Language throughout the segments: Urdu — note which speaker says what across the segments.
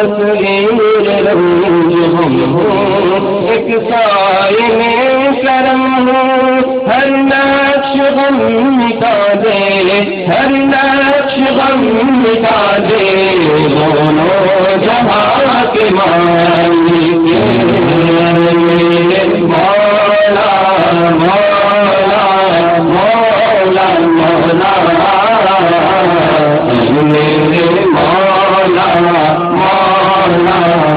Speaker 1: تصویر رنج ہم ہوں ایک سائے کرم ہوں ہر نقش غم مٹا دے ہر نقش غم مٹا دے دونوں جہاں کے مالک مولا مولا مولا مولا میرے مولا مولا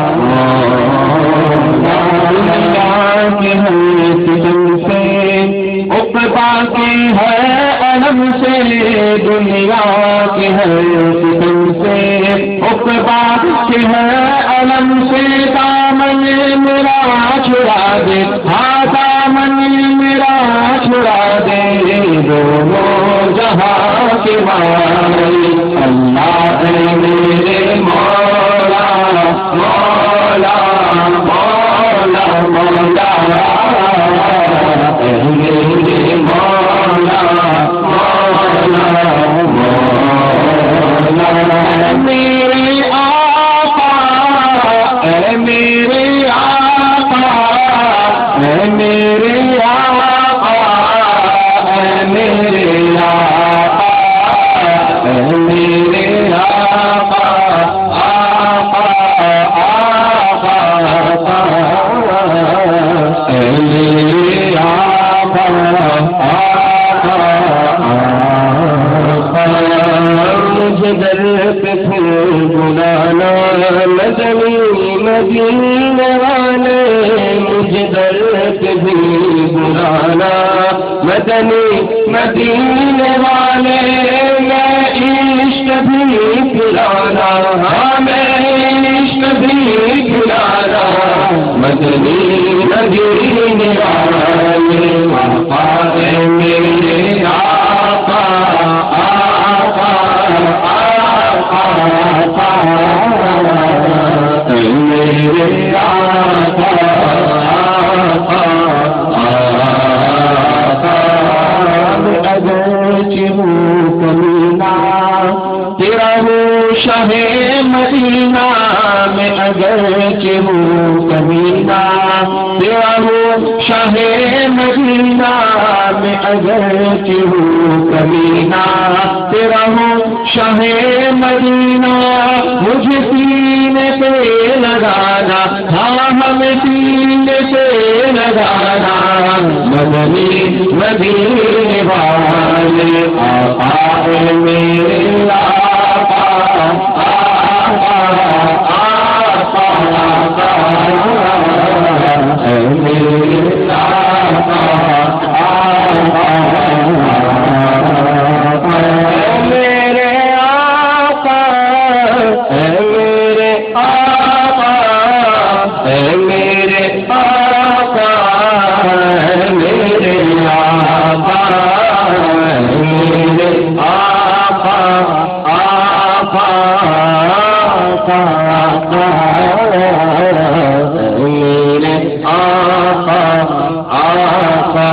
Speaker 1: کے ہم ستم سے عقبا کے ہے علم سے دنیا کے ہے ستم سے عقبا کے ہے علم سے دامن میرا چھڑا دے ہاں دامن میرا چھڑا دے دونوں جہاں کے مالک اللہ ہے میرے مولا مولا مولا مولا میرے مولا مولا مولا میرے آقا اے میرے آقا اے میرے آقا اے میرے آقا اے میرے آقا آقا آقا اے میرے آقا مجھے در پہ پھر بلانا مدنی مدینے والے مجھے در پہ بھی بلانا مدنی مدینے والے میں عشق بھی پلانا ہاں میں عشق بھی پلانا مدنی مدینے والے آقا میرے آقا آقا آقا میرے آقا اگرچہ ہوں کمینہ تیرا ہوں شاہ مدینہ میں اگرچہ ہوں کمینہ تیرا ہوں شاہ مدینہ میں اگرچہ ہوں کمینہ تیرا ہوں شاہ مدینہ مجھے سینے پہ لگانا ہاں ہمیں سینے پہ لگانا مدنی مدینے والے آقا میرے آقا آقا آقا اے میرے آقا آقا میرے آقا اے میرے آقا اے میرے آقا میرے آقا میرے آقا آقا آقا میرے آقا آقا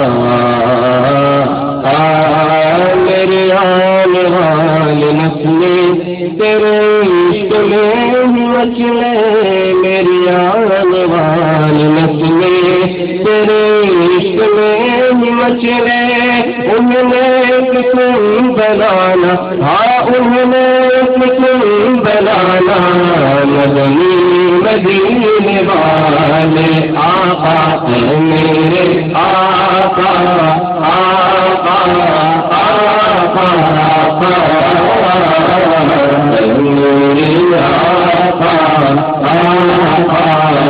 Speaker 1: میرے آنے والے نسلیں تیرے عشق میں مچلے میری آنے والی نسلیں تیرے عشق میں مچلے انہیں کتن بنانا ہاں انہیں کتن بنانا مدنی مدینے والے آقا میرے آقا آقا آقا میرے آقا آقا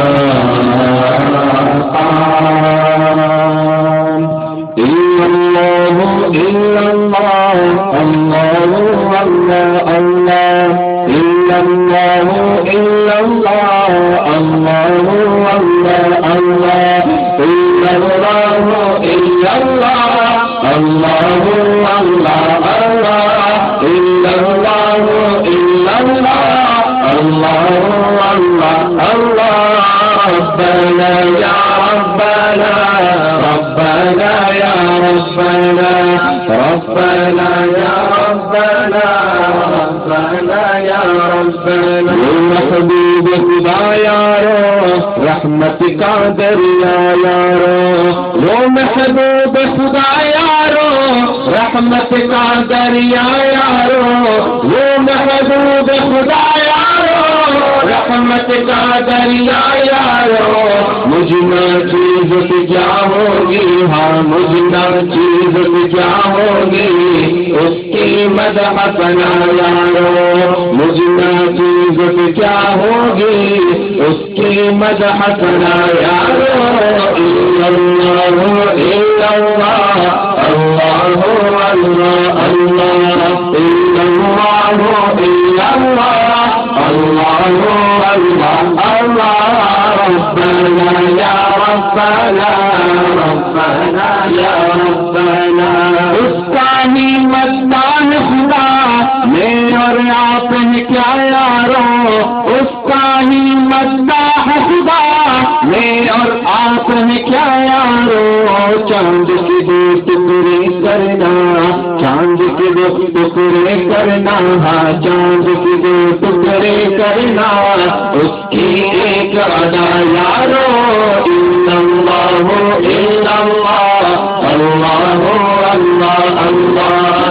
Speaker 1: ربنا يا ربنا ربنا يا ربنا ربنا يا ربنا ربنا ربنا یا ربنا محبوب خدا یارو رحمت کا دریا یارو وہ محبوب خدا یارو رحمت کا دریا یارو وہ محبوب خدا یارو رحمت کا دریا یارو مجھنا چیز کیا ہوگی ہاں مجھنا چیز کیا ہوگی اس کی مدح سنا یارو مجھنا چیز کیا ہوگی اس کی مدح سنا یارو اللہ اللہ اللہ اللہ اللہ اللہ اللہ ربنا یا ربنا ربنا یا ربنا اس کا ہی مدان خدا میں اور آپ نے کیا یارو اس کا ہی مداح خدا میں اور آپ نے کیا یارو چاند کی دو ٹکڑے کرنا چاند کے دو ٹکڑے کرنا ہاں چاند کے دو ٹکڑے کرنا اس کی ایک ادا یارو اللہ اللہ اللہ اللہ اللہ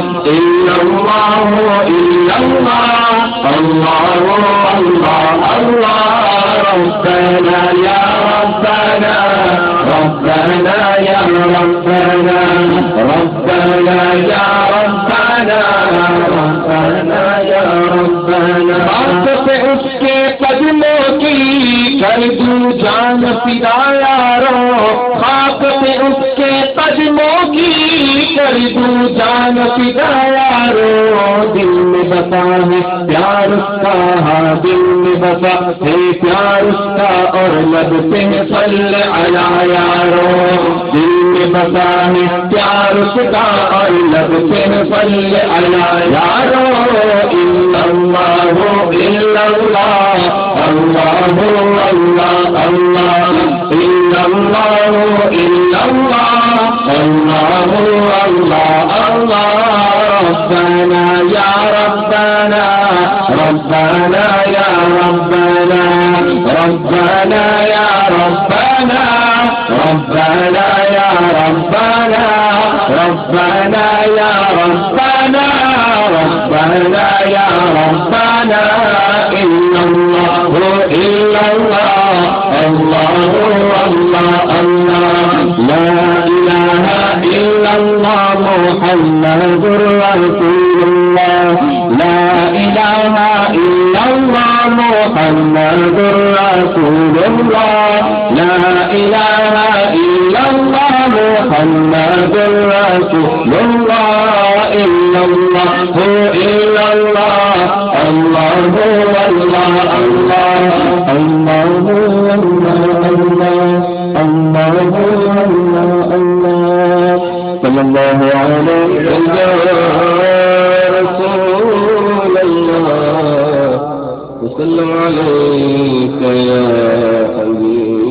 Speaker 1: اللہ اللہ اللہ ربنا یا ربنا ربنا یا ربنا ربنا یا ربنا ربنا یا ربنا بات سے اس کے قدموں کی کر دوں جان فدا یارو خاک پہ اس کے قدموں کی کر دوں جان فدا یارو دل میں بسا ہے پیار اس کا ہاں دل میں بسا ہے پیار اس کا اور لب پہ صلی علی یارو دل میں بسا ہے پیار اس کا اور لب پہ صلی علی یارو اللہ اللہ اللہ اللہ اللہ اللہ اللہ اللہ اللہ ربنا یا ربنا ربنا یا ربنا ربنا یا ربنا ربنا یا ربنا ربنا یا ربنا ربنا یا ربنا اللہ اللہ اللہ اللہ لا الہ الا اللہ محمد رسول اللہ لا الہ الا اللہ محمد رسول اللہ لا الہ الا اللہ محمد رسول اللہ الا اللہ الا اللہ اللہ اللہ اللہ اللہ اللہ اللہ صلی اللہ علیہ رسول اللہ وسلم علیک یا حبیب